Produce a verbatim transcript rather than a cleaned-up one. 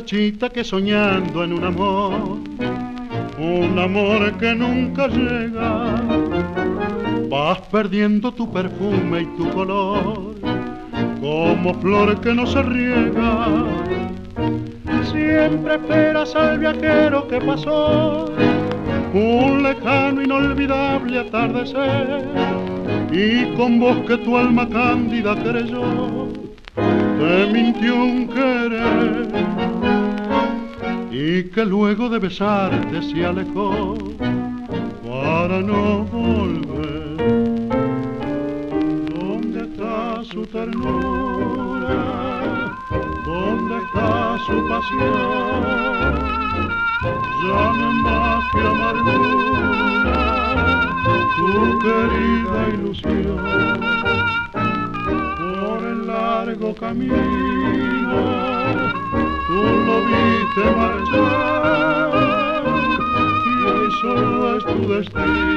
muchachita que soñando en un amor, un amor que nunca llega, vas perdiendo tu perfume y tu color, como flor que no se riega. Siempre esperas al viajero que pasó, un lejano inolvidable atardecer, y con voz que tu alma cándida creyó, te mintió un querer, y que luego de besarte se alejó para no volver. ¿Dónde está su ternura? ¿Dónde está su pasión? Ya no es más que amargura tu querida ilusión. Por el largo camino tú lo viste marchar, y hoy solo es tu destino